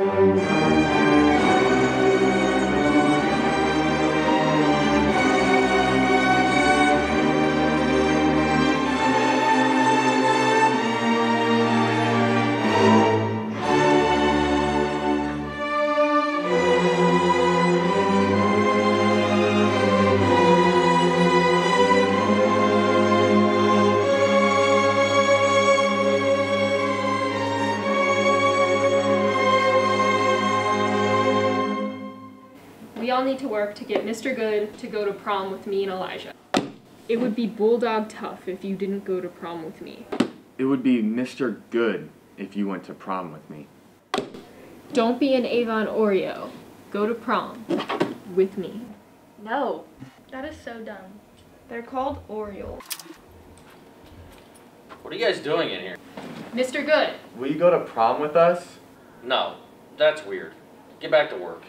We all need to work to get Mr. Good to go to prom with me and Elijah. It would be bulldog tough if you didn't go to prom with me. It would be Mr. Good if you went to prom with me. Don't be an Avon Oreo. Go to prom with me. No, that is so dumb. They're called Orioles. What are you guys doing in here? Mr. Good. Will you go to prom with us? No, that's weird. Get back to work.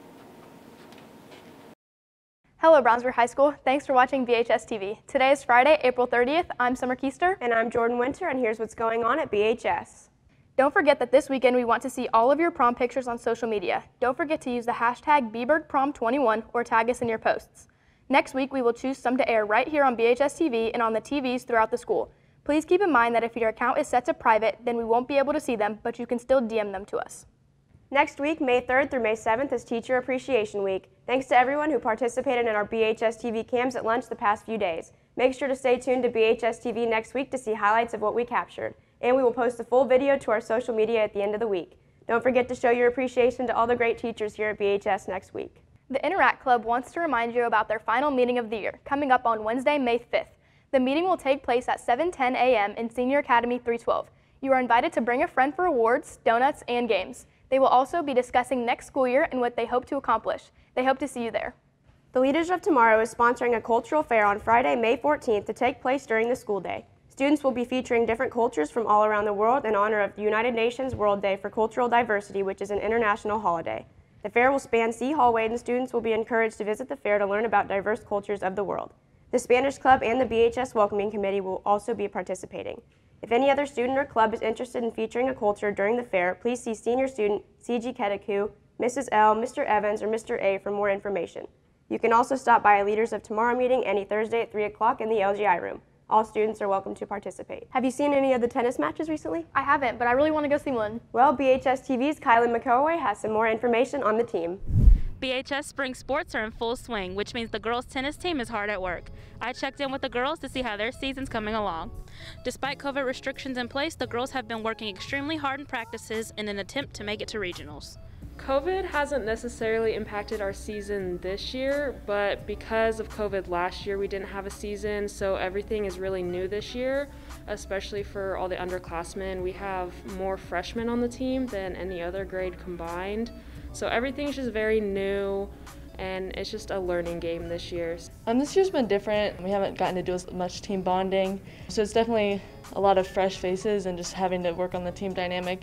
Hello, Brownsburg High School. Thanks for watching BHS TV. Today is Friday, April 30th. I'm Summer Keister. And I'm Jordan Winter, and here's what's going on at BHS. Don't forget that this weekend we want to see all of your prom pictures on social media. Don't forget to use the hashtag BBurghProm21 or tag us in your posts. Next week, we will choose some to air right here on BHS TV and on the TVs throughout the school. Please keep in mind that if your account is set to private, then we won't be able to see them, but you can still DM them to us. Next week, May 3rd through May 7th is Teacher Appreciation Week. Thanks to everyone who participated in our BHS TV cams at lunch the past few days. Make sure to stay tuned to BHS TV next week to see highlights of what we captured. And we will post a full video to our social media at the end of the week. Don't forget to show your appreciation to all the great teachers here at BHS next week. The Interact Club wants to remind you about their final meeting of the year, coming up on Wednesday, May 5th. The meeting will take place at 7:10 a.m. in Senior Academy 312. You are invited to bring a friend for awards, donuts, and games. They will also be discussing next school year and what they hope to accomplish. They hope to see you there. The Leaders of Tomorrow is sponsoring a cultural fair on Friday, May 14th to take place during the school day. Students will be featuring different cultures from all around the world in honor of the United Nations World Day for Cultural Diversity, which is an international holiday. The fair will span C Hallway, and students will be encouraged to visit the fair to learn about diverse cultures of the world. The Spanish Club and the BHS Welcoming Committee will also be participating. If any other student or club is interested in featuring a culture during the fair, please see senior student C.G. Kedeku, Mrs. L., Mr. Evans, or Mr. A for more information. You can also stop by a Leaders of Tomorrow meeting any Thursday at 3 o'clock in the LGI room. All students are welcome to participate. Have you seen any of the tennis matches recently? I haven't, but I really want to go see one. Well, BHS TV's Kylan McCoway has some more information on the team. BHS spring sports are in full swing, which means the girls' tennis team is hard at work. I checked in with the girls to see how their season's coming along. Despite COVID restrictions in place, the girls have been working extremely hard in practices in an attempt to make it to regionals. COVID hasn't necessarily impacted our season this year, but because of COVID last year, we didn't have a season, so everything is really new this year, especially for all the underclassmen. We have more freshmen on the team than any other grade combined, so everything's just very new, and it's just a learning game this year. This year's been different. We haven't gotten to do as much team bonding, so it's definitely a lot of fresh faces and just having to work on the team dynamic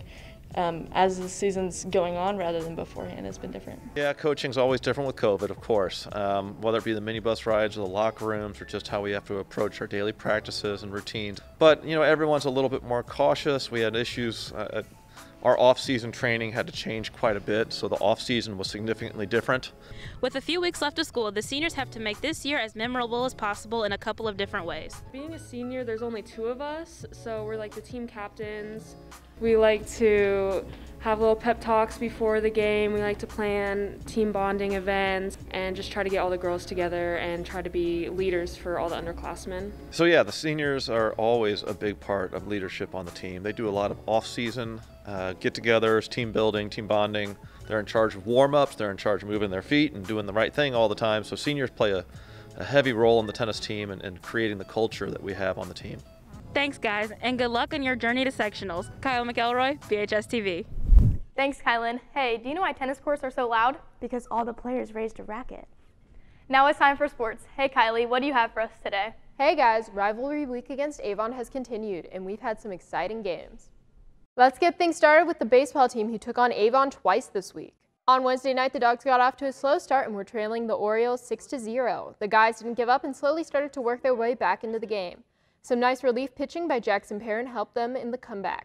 as the season's going on rather than beforehand has been different. Yeah, coaching's always different with COVID, of course, whether it be the minibus rides or the locker rooms or just how we have to approach our daily practices and routines. But, you know, everyone's a little bit more cautious. We had issues. Our off-season training had to change quite a bit, so the off-season was significantly different. With a few weeks left of school, the seniors have to make this year as memorable as possible in a couple of different ways. Being a senior, there's only 2 of us, so we're like the team captains. We like to have little pep talks before the game. We like to plan team bonding events and just try to get all the girls together and try to be leaders for all the underclassmen. So yeah, the seniors are always a big part of leadership on the team. They do a lot of off-season get-togethers, team building, team bonding. They're in charge of warm-ups. They're in charge of moving their feet and doing the right thing all the time. So seniors play a heavy role in the tennis team and creating the culture that we have on the team. Thanks, guys, and good luck on your journey to sectionals. Kyle McElroy, BHS TV. Thanks, Kylan. Hey, do you know why tennis courts are so loud? Because all the players raised a racket. Now it's time for sports. Hey, Kylie, what do you have for us today? Hey guys, rivalry week against Avon has continued, and we've had some exciting games. Let's get things started with the baseball team who took on Avon twice this week. On Wednesday night, the Dogs got off to a slow start and were trailing the Orioles 6-0. The guys didn't give up and slowly started to work their way back into the game. Some nice relief pitching by Jackson Perrin helped them in the comeback.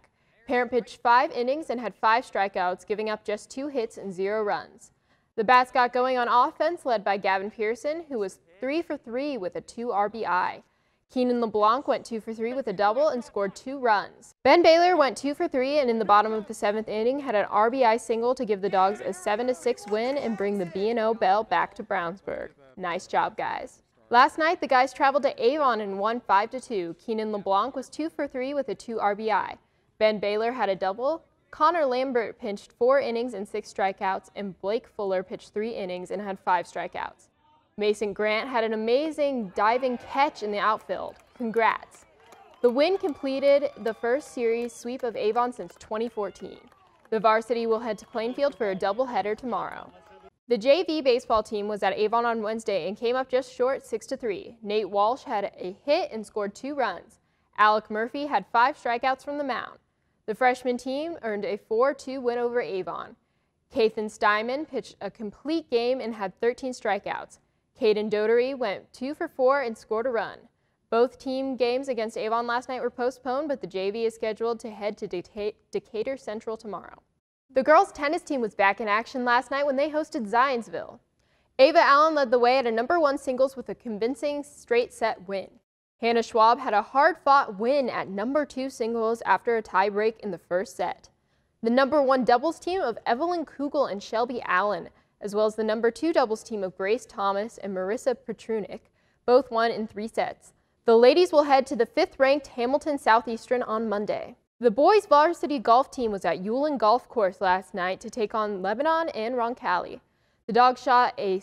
Parent pitched 5 innings and had 5 strikeouts, giving up just 2 hits and 0 runs. The Bats got going on offense, led by Gavin Pearson, who was 3 for 3 with a 2 RBI. Keenan LeBlanc went 2 for 3 with a double and scored 2 runs. Ben Baylor went 2 for 3 and in the bottom of the 7th inning had an RBI single to give the Dogs a 7-6 win and bring the B&O Bell back to Brownsburg. Nice job, guys. Last night, the guys traveled to Avon and won 5-2. Keenan LeBlanc was 2 for 3 with a 2 RBI. Ben Baylor had a double. Connor Lambert pitched 4 innings and 6 strikeouts, and Blake Fuller pitched 3 innings and had 5 strikeouts. Mason Grant had an amazing diving catch in the outfield. Congrats. The win completed the first series sweep of Avon since 2014. The varsity will head to Plainfield for a doubleheader tomorrow. The JV baseball team was at Avon on Wednesday and came up just short 6-3. Nate Walsh had a hit and scored 2 runs. Alec Murphy had 5 strikeouts from the mound. The freshman team earned a 4-2 win over Avon. Kathan Steinman pitched a complete game and had 13 strikeouts. Caden Dotery went 2 for 4 and scored a run. Both team games against Avon last night were postponed, but the JV is scheduled to head to Decatur Central tomorrow. The girls' tennis team was back in action last night when they hosted Zionsville. Ava Allen led the way at a #1 singles with a convincing straight-set win. Hannah Schwab had a hard-fought win at #2 singles after a tie-break in the first set. The #1 doubles team of Evelyn Kugel and Shelby Allen, as well as the #2 doubles team of Grace Thomas and Marissa Petrunik, both won in 3 sets. The ladies will head to the 5th-ranked Hamilton Southeastern on Monday. The boys' varsity golf team was at Ulen Golf Course last night to take on Lebanon and Roncalli. The Dogs shot a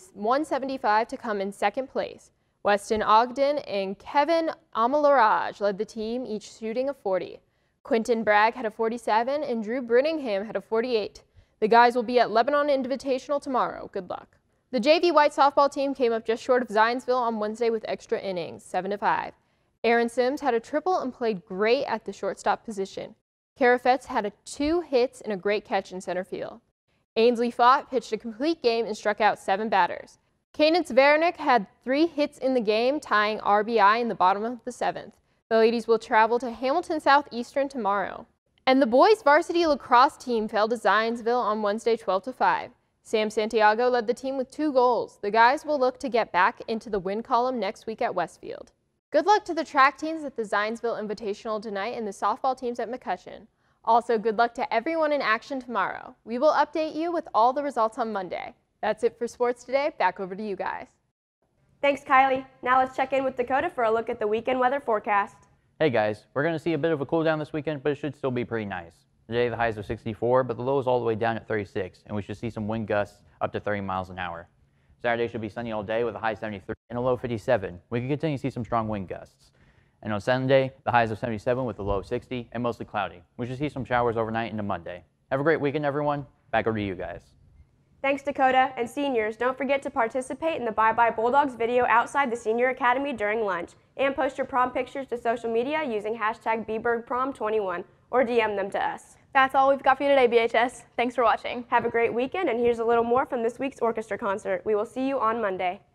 175 to come in 2nd place. Weston Ogden and Kevin Amalaraj led the team, each shooting a 40. Quentin Bragg had a 47 and Drew Brittingham had a 48. The guys will be at Lebanon Invitational tomorrow. Good luck. The JV white softball team came up just short of Zionsville on Wednesday with extra innings, 7-5. Aaron Sims had a triple and played great at the shortstop position. Kara Fetz had 2 hits and a great catch in center field. Ainsley Fott pitched a complete game and struck out 7 batters. Kanan Zvernik had 3 hits in the game, tying RBI in the bottom of the 7th. The ladies will travel to Hamilton Southeastern tomorrow. And the boys' varsity lacrosse team fell to Zionsville on Wednesday 12-5. Sam Santiago led the team with 2 goals. The guys will look to get back into the win column next week at Westfield. Good luck to the track teams at the Zionsville Invitational tonight and the softball teams at McCutcheon. Also, good luck to everyone in action tomorrow. We will update you with all the results on Monday. That's it for sports today. Back over to you guys. Thanks, Kylie. Now let's check in with Dakota for a look at the weekend weather forecast. Hey guys, we're going to see a bit of a cool down this weekend, but it should still be pretty nice. Today the highs are 64, but the lows all the way down at 36, and we should see some wind gusts up to 30 miles an hour. Saturday should be sunny all day with a high 73 and a low 57. We can continue to see some strong wind gusts. And on Sunday, the highs are 77 with a low 60 and mostly cloudy. We should see some showers overnight into Monday. Have a great weekend, everyone. Back over to you guys. Thanks, Dakota. And seniors, don't forget to participate in the Bye Bye Bulldogs video outside the Senior Academy during lunch. And post your prom pictures to social media using hashtag BBurghProm21 or DM them to us. That's all we've got for you today, BHS. Thanks for watching. Have a great weekend, and here's a little more from this week's orchestra concert. We will see you on Monday.